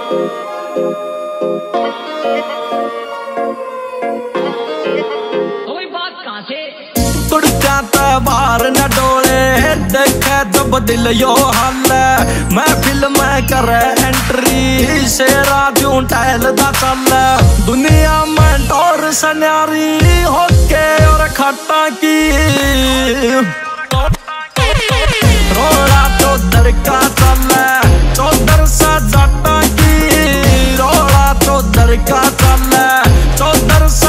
तुड़का बाहर न डोले देखे जब दिल यो हल महफिल में करे एंट्री शेरा जूं टहल दा चल दुनिया में टोर सन्यारी होके और खट्टा की रोड़ा चौधर का चल चौधर सा जाटा की रोड़ा चौधर का चल चौधर सा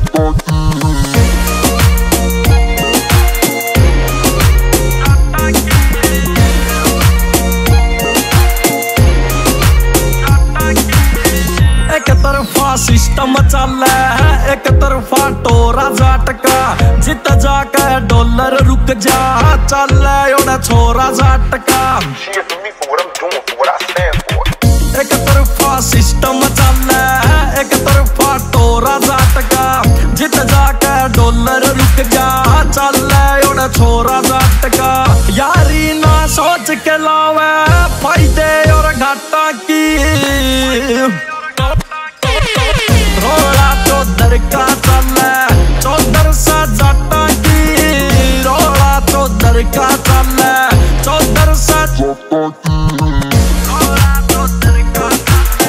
सिस्टम चल एक तरफा टोरा जाटका जित जाके डॉलर रुक जा चल ओड़ा छोरा जाटका एक तरफा सिस्टम चल एक तरफा टोरा जाटका जित जाके डॉलर रुक जा चल ओड़ा छोरा जाटका यारी ना सोच के लावे फायदे और घाटा की रोड़ा चौधर का चल चौधर सा जाटा की रोड़ा चौधर का चल चौधर सा जाटा की रोड़ा चौधर का चल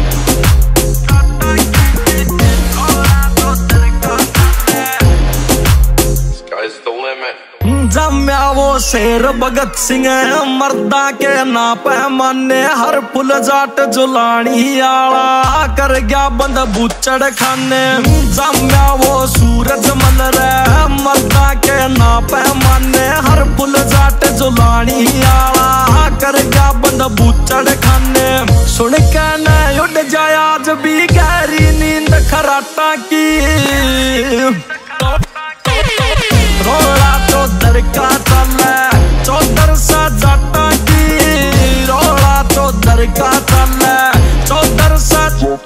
रोड़ा चौधर का चल Sky's the limit. जम्या वो शेर भगत सिंह मर्दा के ना पैमाने हर फुल जाट जुलानी आला कर गया बंद बुचड़ खाने जम्या वो सूरज मल रहे मर्दा के ना पैमाने हर फुल जाट जुलानी आला कर गया बंद बुचड़ खाने सुन के न उड़ जाया आज भी गहरी नींद खराटा की रोड़ा चौधर का चल चौधर सा जाटा की रोड़ा चौधर का चल चौधर सा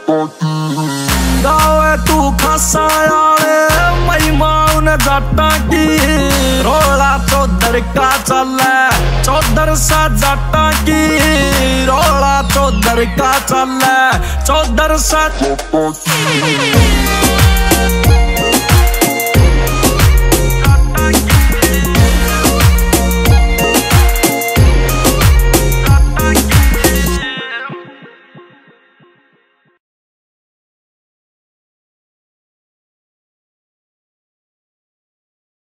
गावे तू खासा यारे महिमा उन जाटा की रोड़ा चौधर का चल चौधर सा जाटा की रोड़ा चौधर का चल चौधर सा